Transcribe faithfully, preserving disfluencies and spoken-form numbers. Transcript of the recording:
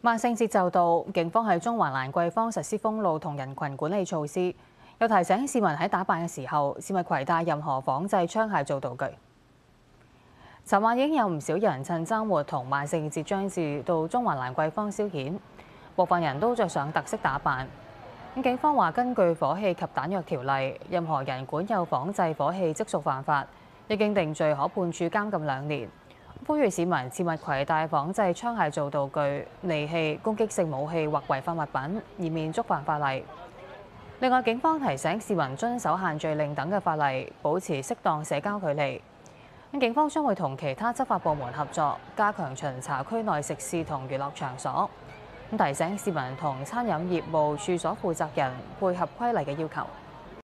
萬聖節就到，警方喺中環蘭桂坊實施封路同人群管理措施，又提醒市民喺打扮嘅時候，切勿攜帶任何仿製槍械做道具。尋晚已經有唔少人趁週末同萬聖節將至到中環蘭桂坊消遣，部分人都着上特色打扮。咁警方話，根據火器及彈藥條例，任何人管有仿製火器即屬犯法，一經定罪可判處監禁兩年。呼籲市民切勿攜帶仿製槍械做道具、利器、攻擊性武器或違法物品，以免觸犯法例。另外，警方提醒市民遵守限聚令等嘅法例，保持適當社交距離。咁警方將會同其他執法部門合作，加強巡查區內食肆同娛樂場所。咁提醒市民同餐飲業務處所負責人配合規例嘅要求。